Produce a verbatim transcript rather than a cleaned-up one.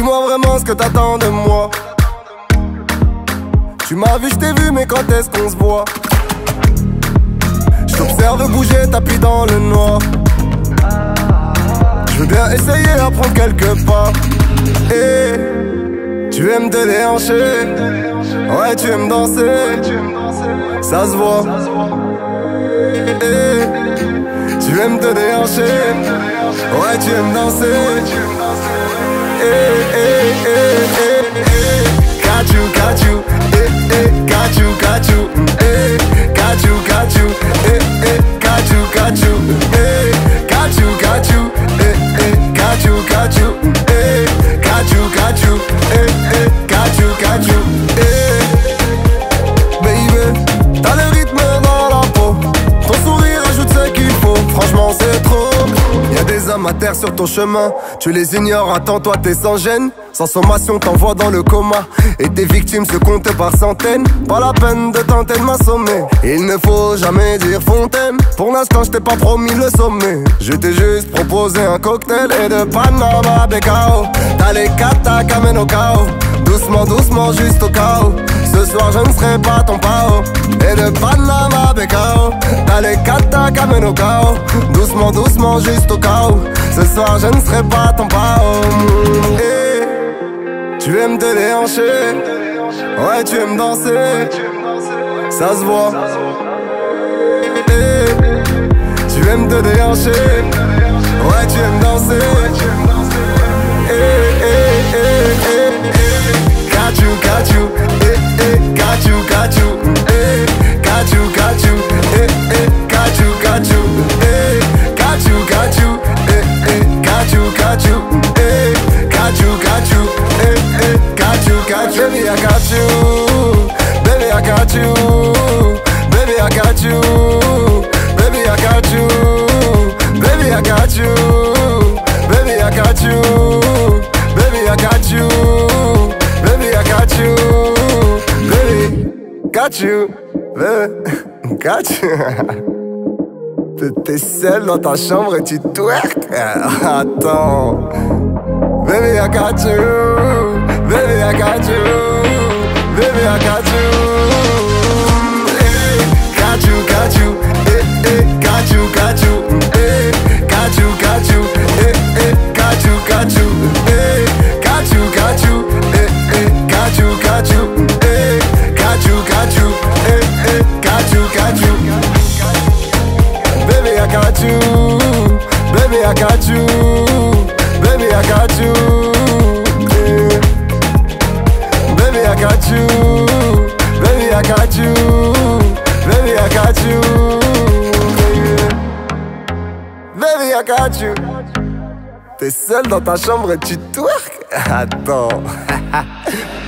Dis-moi vraiment ce que t'attends de moi. Tu m'as vu, je t'ai vu, mais quand est-ce qu'on se voit? Je t'observe bouger, tapis dans le noir. Je veux bien essayer à prendre quelques pas. Et tu aimes te déhancher. Ouais, tu aimes danser. Ça se voit. Et tu aimes te déhancher. Ouais, tu aimes danser. Eh, eh, eh, eh, eh. Got you, got you. Eh, eh, got you, got you. Eh, got you, got you. Eh, eh, got you, got you. Eh, got you, got you. Eh, eh, got you, got you. Eh, got you, got you. Eh, eh, got you, got you. Eh, baby, t'as le rythme dans la peau. Ton sourire ajoute ce qu'il faut. Franchement, c'est trop. Y'a des hommes à terre sur ton chemin. Tu les ignores, attends-toi, t'es sans gêne. Sans sommation, t'envoies dans le coma. Et tes victimes se comptent par centaines. Pas la peine de tenter de m'assommer. Il ne faut jamais dire fontaine. Pour l'instant, je t'ai pas promis le sommet. Je t'ai juste proposé un cocktail et de Panama Becao. T'as les katas qu'amènent au chaos. Doucement, doucement, juste au chaos. Ce soir, je ne serai pas ton pao. Et de Panama Becao. T'as les katas qu'amènent au chaos. Doucement, doucement, juste au chaos. Ce soir, je ne serai pas ton pao. Et tu aimes te déhancher. Ouais, tu aimes danser. Ça se voit. Et tu aimes te déhancher. Ouais, tu aimes danser. Eh, eh, eh, eh, eh. Got you, got you. Eh, eh, got you, got you. Eh, got you, got you. Eh, eh, got you, got you. Eh, got you, got you. Eh, eh, got you, got you. Eh, got you, got you. Eh, eh, got you, got you. Baby, I got you. Baby, I got you. Baby, I got you. Baby, I got you. Baby, I got you. Baby, I got you. Baby, I got you. Baby, I got you. Baby, got you. Baby, got you. T'es seul dans ta chambre et tu twerk. Attends. Baby, I got you. Baby, I got you. Baby, I got you. Hey, got you, got you. Hey, hey, got you, got you. Hey, got you, got you. Hey, hey, got you, got you. Hey, got you, got you. Hey, hey, got you, got you. Hey, got you, got you. Hey, hey, got you, got you. Baby, I got you. Baby, I got you. Baby, I got you. Yeah. Baby, I got you. Baby, I got you. Baby, I got you. Yeah. Baby, I got you. T'es seul dans ta chambre et tu twerk. Attends.